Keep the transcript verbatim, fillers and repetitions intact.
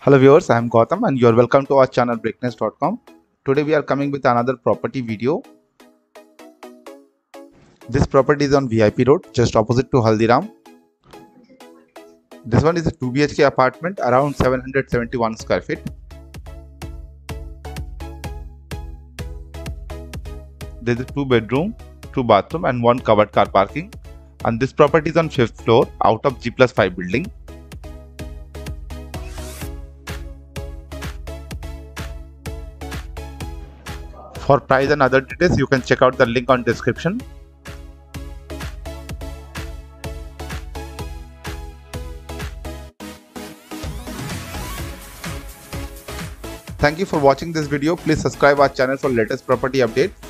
Hello viewers, I am Gautam and you are welcome to our channel Breakness dot com. Today we are coming with another property video. This property is on V I P Road, just opposite to Haldiram. This one is a two B H K apartment, around seven hundred seventy-one square feet. There is a two bedroom, two bathroom and one covered car parking. And this property is on fifth floor out of G plus five building. For price and other details, you can check out the link on description. Thank you for watching this video. Please subscribe our channel for latest property updates.